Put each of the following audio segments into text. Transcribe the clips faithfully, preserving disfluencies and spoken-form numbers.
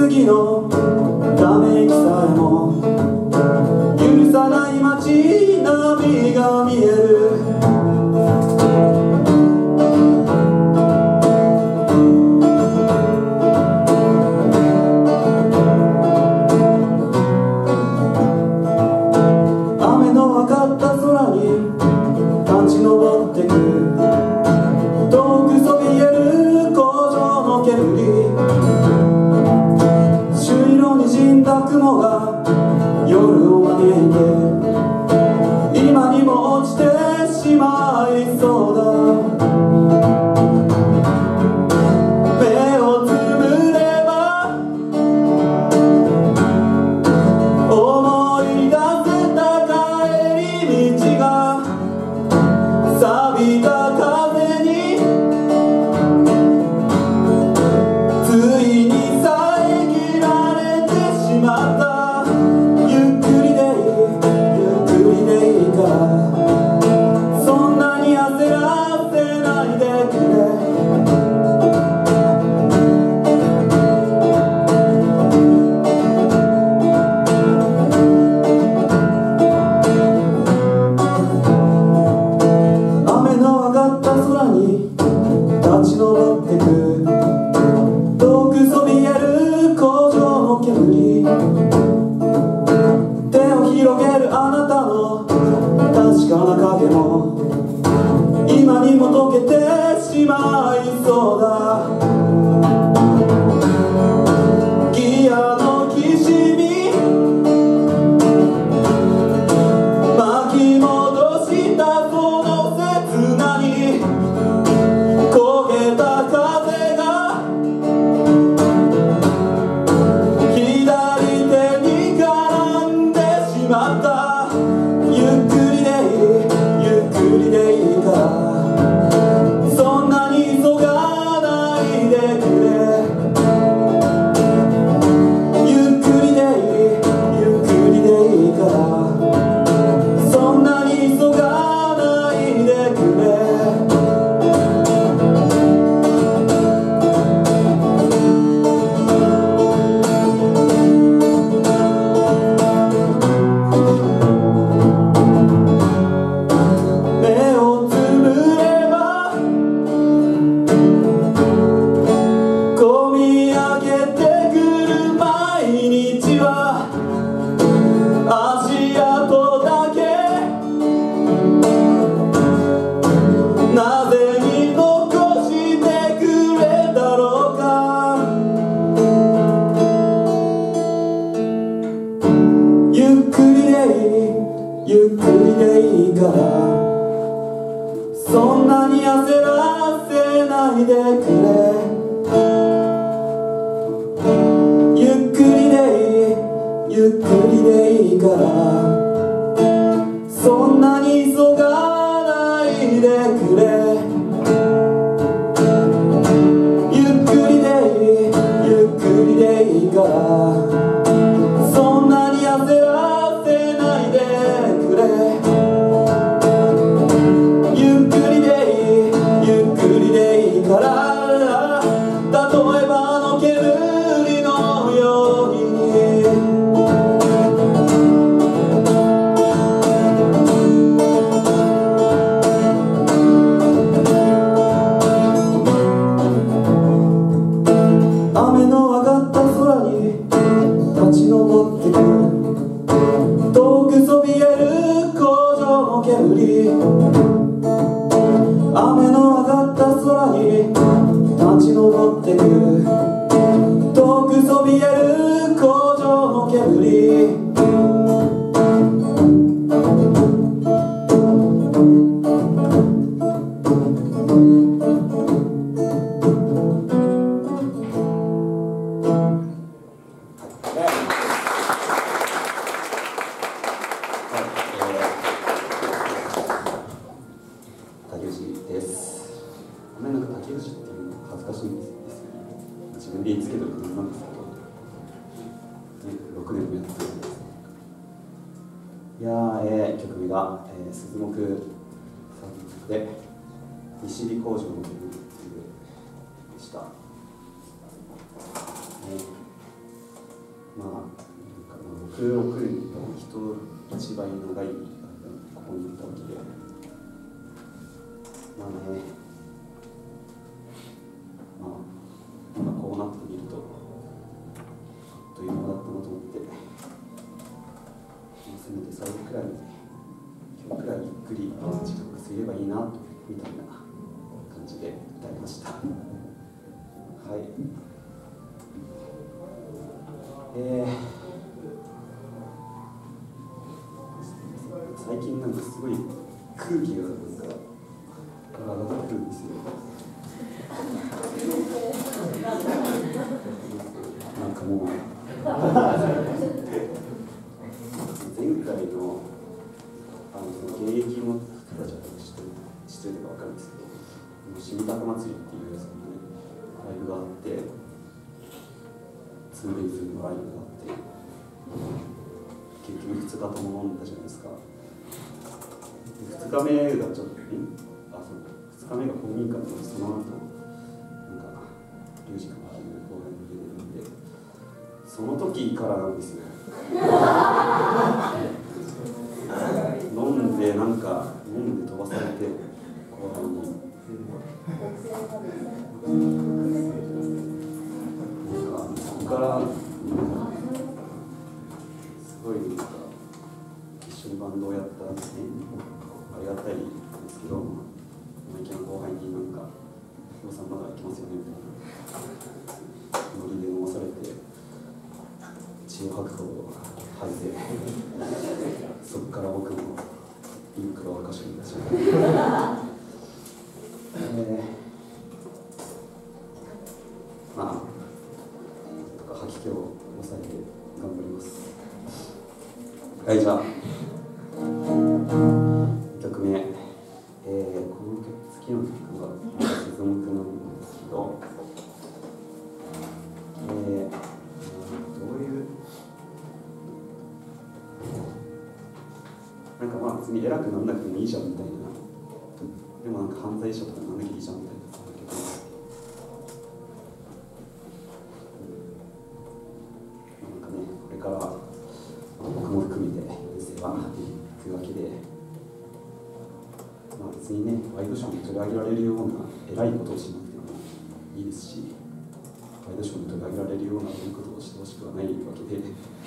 次のため息さえも許さない街並みが見える。雨の上がった空に立ち上ってく遠くそびえる工場の煙、朱色にじんだ雲が夜を招いて今にも落ちてしまいそうだ。目をつぶれば思い出せた帰り道が錆びた風についに遮られてしまった。ゆっくりでいいゆっくりでいいからそんなに焦らせないでくれ。雨の上がった空に立ち上ってく遠くそびえる工場の煙、手を広げるあなたの確かな影も今にも溶けてしまいそうだ。ギアのきしみ巻き戻したその刹那に焦げた風が左手に絡んでしまった。ゆっくりでいいゆっくりでいいからそんなに急がないでくれ。ゆっくりでいいゆっくりでいいからそんなに急がないでくれ。目をつぶればこみ上げてくる毎日は足跡だけなぜに残してくれだろうか。ゆっくりでいいゆっくりでいいからそんなに焦らせないでくれ。ゆっくりでいいゆっくりでいいからそんなに急がないでくれ。ゆっくりでいいゆっくりでいいからそんなに焦らせないでくれ。ゆっくりでいいゆっくりでいいから例えばあの煙のように雨の上がった空に立ち上ってく遠くそびえる工場の煙、雨の上がった空に立ち上ってく遠くそびえる工場の煙。竹内です。あんまりなんか竹内っていうの恥ずかしいんですよね。自分で言いつけてることなんですけど、ろくねんもやってるんですね。いやー、えー、曲名が、えー、鈴木さんで西日工場の曲でした。えーまあなんかまあ僕ろくねんと人一倍長いここにいたわけで、まあね、まあ今こうなってみるとあっという間だったなと思って、まあ、せめて最後くらい今日くらいゆっくり時間が過ぎればいいなみたいな感じで歌いました。はい。えー、最近なんかすごい空気がなんか上がってくるんですよ。なんかもう前回のあのその現役の人たちは知ってる知ってるか分かるんですけど、しみたく祭りっていうその、ね、ライブがあって、ツーデイズのライブがあって、結局ふつかとも飲んだじゃないですか。ふつかめがちょっと、あ、そう、ふつかめが公民館のその後、なんか、リュウジ君っていう後輩に出てるんで、その時からなんですよ。飲んで、なんか、飲んで飛ばされて、後輩に。なんか、そこから、なんかすごいなんか、一緒にバンドをやったんですね。ありがたいんですけど、生意気な後輩になんか、ヒロさんまだ行きますよねみたいなノリで飲まされて、血を吐くほど吐いて、そこから僕もインクロを歌手になっちゃう。えー、まあ、とか吐き気を抑えて頑張ります。はい、じゃあ。いっきょくめ、えー、この次の曲が「沈黙」なんですけど、えー、どういうなんかまあ別に偉くなんなくてもいいじゃんみたいな、でもなんか犯罪者とかなんなきゃいいじゃんみたいなそんな曲なんですけど、なんかね、これから僕も含めて人生は行くわけで。まあ、別にね、ワイドショーに取り上げられるような偉いことをしなくてもいいですし、ワイドショーに取り上げられるような悪いことをしてほしくはないわけで、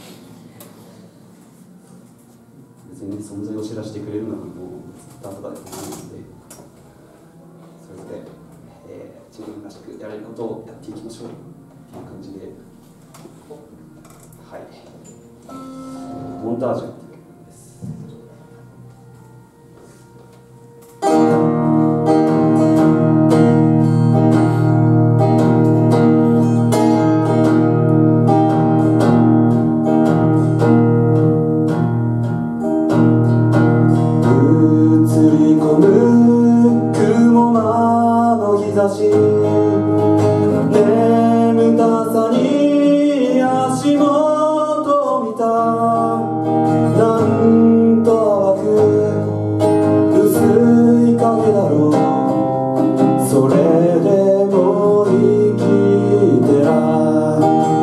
別にね、存在を知らせてくれるのはもうツイッターとかでもないので、それぞれ、えー、自分らしくやれることをやっていきましょうっていう感じで、はい、モンタージュっていう曲です。 眠たさに足元見た、なんと淡く薄い影だろう、それでも生きてら、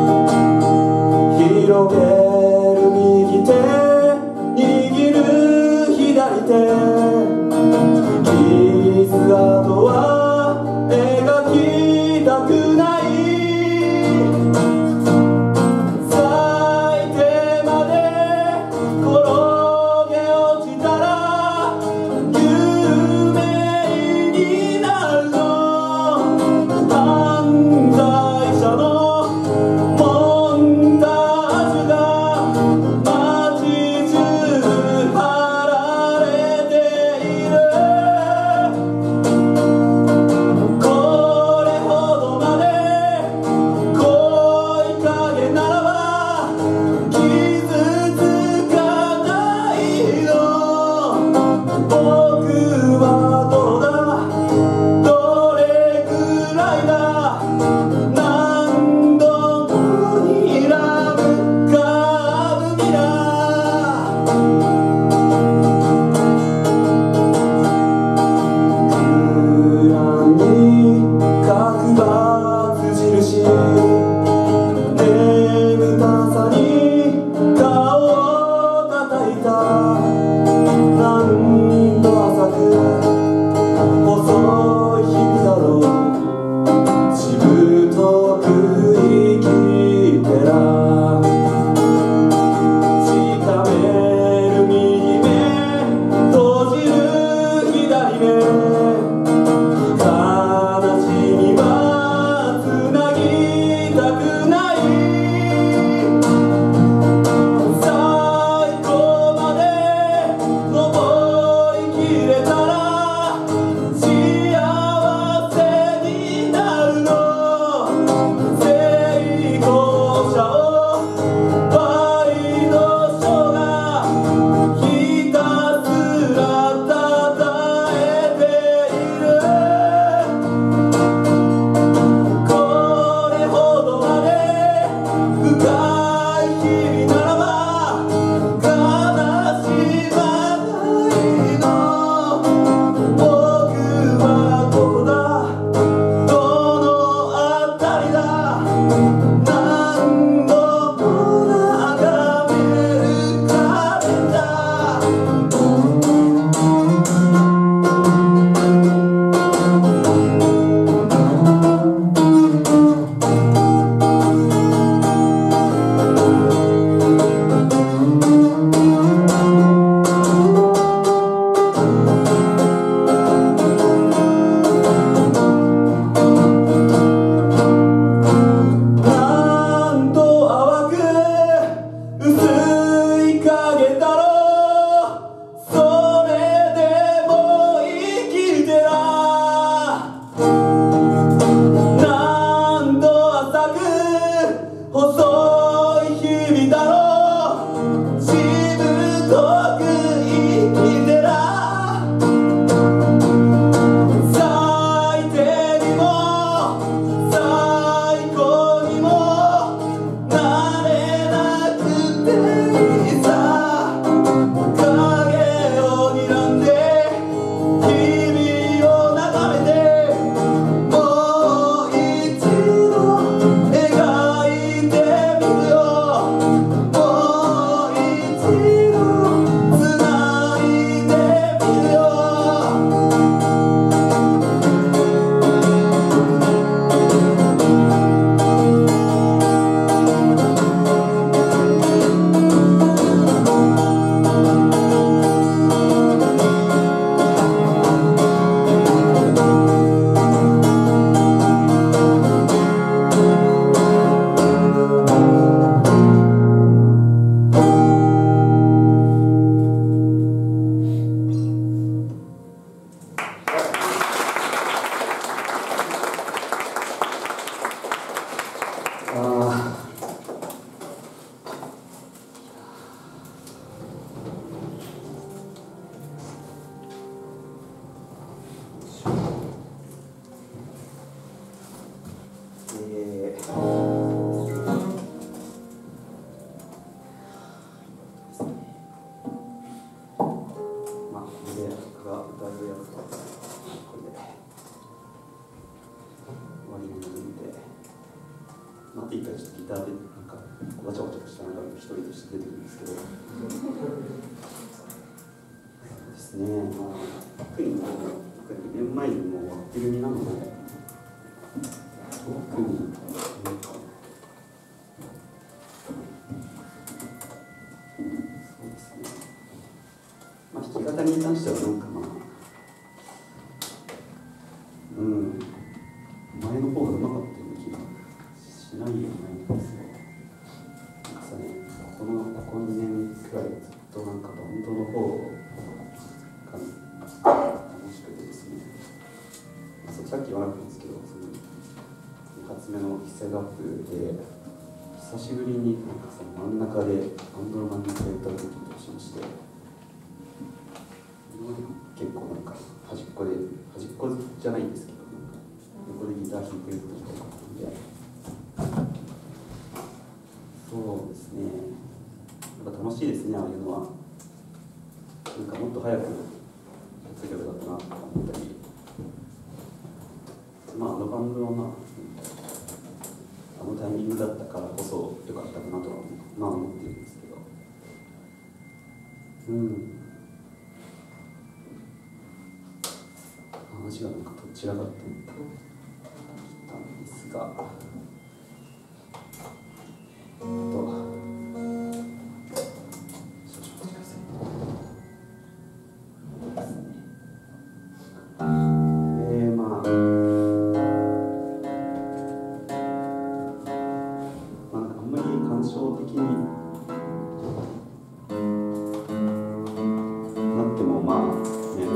広げる右手握る左手、傷跡は描きたくない、最低まで転げ落ちたら有名になるの、犯罪者のモンタージュが街中貼られている、眠たさにまあ、あといっかいちょっとギターでなんかわちゃわちゃしたのが一人として出てるんですけど、そうですね、まあ、特にもうにねんまえにもう終わってる身なので、特になんかそうですね、まあ、弾き語りに関してはなんかまあうん前の方がうまかったような気がしないようにないんですよ。なんかさね、このここにねんくらいずっとなんかバンドの方が楽しくてですね、まあ、そうさっき言わなかったんですけど、そのに発目の「ヒセガップ」で久しぶりになんかその真ん中でバンドの真ん中で歌う時にしまして、結構なんか端っこで端っこじゃないんですけど、横でギター弾いてることが多かったんで、そうですね、やっぱ楽しいですね、ああいうのは。なんかもっと早くやってけばよかったなとか思ったり、まああのバンドはまああのタイミングだったからこそよかったかなとはまあ思ってるんですけど、うん話がなんかどちらかとたんですが、えっと少々お待ちください。えー、まあまああんまり感傷的になってもまあね、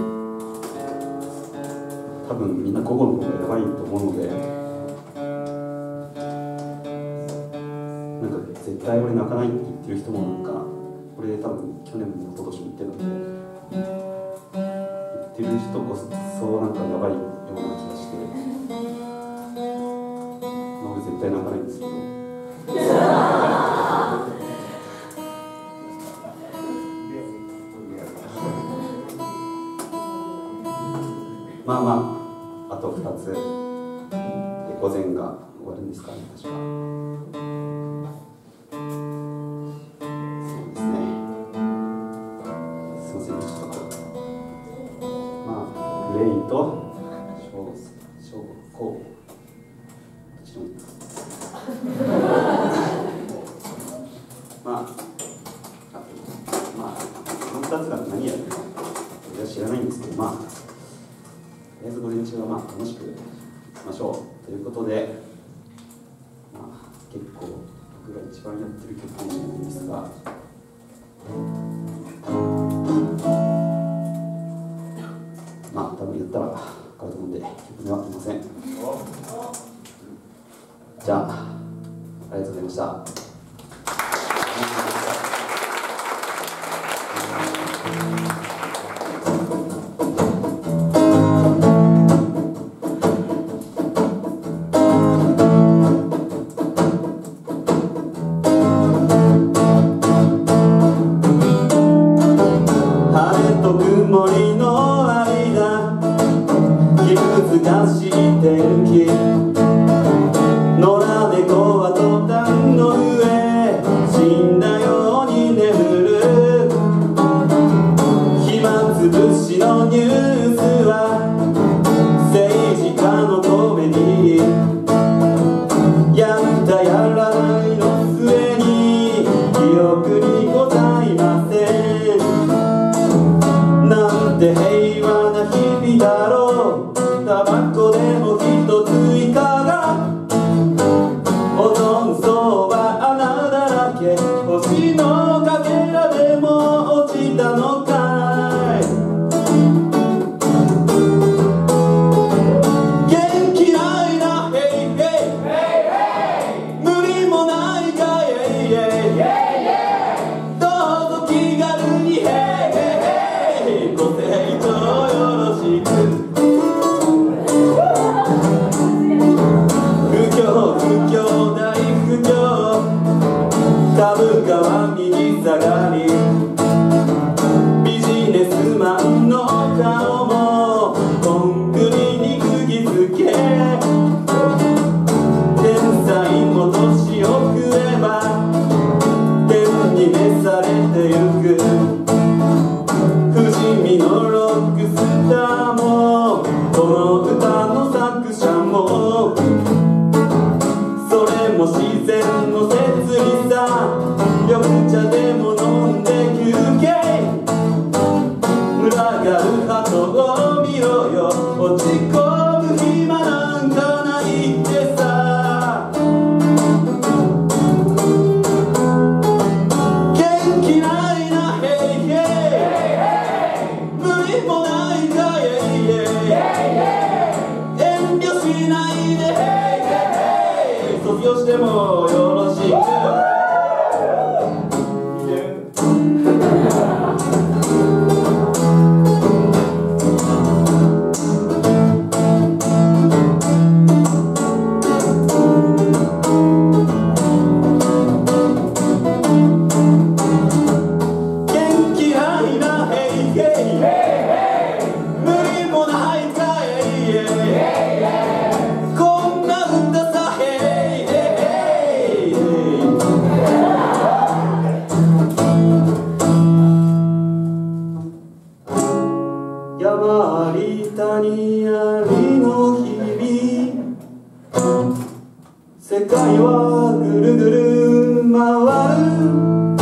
多分みんな個々の方がやばいと思うので、なんか絶対俺泣かないって言ってる人もなんか、これ多分去年も一昨年も言ってたので、言ってる人こそなんかやばいような気がして、まあ、俺絶対泣かないんですけどまあまあ、あとふたつで午前が終わるんですかね、確か。そうですね。すいません、ちょっとまあ、グレイと小小高どっちでもいいまあ、あまあ、このふたつが何やるのか俺は知らないんですけど、まあとりあえず午前中はまあ楽しくいきましょうということで、まあ、結構僕が一番やってる曲かもしれないんですが、まあ多分言ったら分かると思うんで曲名は出ません。じゃあありがとうございました。 無も自然の摂理さ緑茶でも飲んで休憩群がる鳩を見ろよ落ち込む暇なんかないってさ元気ないなヘイヘイ無理もないかイェイイェイ遠慮しないでヘイヘイヘイ卒業してもよろしく山あり谷ありの日々世界はぐるぐる回る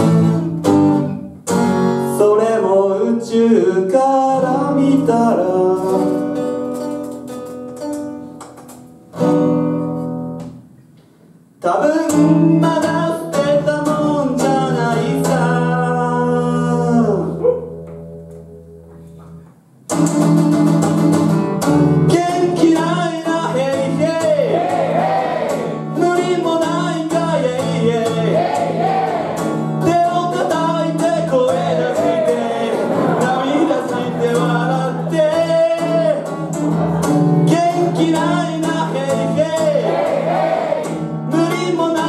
それも宇宙から見たら多分まだ捨てたもんじゃないさ元気ないなヘイヘイ無理もないかイェイイェイ手を叩いて声出して涙して笑って元気ないなヘイヘイ無理もない